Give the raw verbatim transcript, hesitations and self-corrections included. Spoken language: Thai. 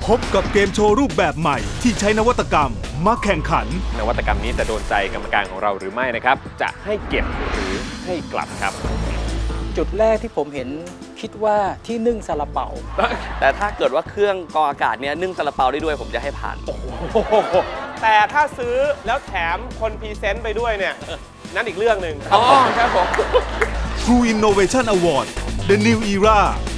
พบกับเกมโชว์รูปแบบใหม่ที่ใช้นวัตกรรมมาแข่งขันนวัตกรรมนี้จะโดนใจกรรมการของเราหรือไม่นะครับจะให้เก็บหรือให้กลับครับจุดแรกที่ผมเห็นคิดว่าที่นึ่งซาลาเปาแต่ถ้าเกิดว่าเครื่องกรองอากาศเนี้ยนึ่งซาลาเปาได้ด้วยผมจะให้ผ่านแต่ถ้าซื้อแล้วแถมคนพรีเซนต์ไปด้วยเนี่ยนั่นอีกเรื่องหนึ่งอ๋อครับผม True Innovation Award The New Era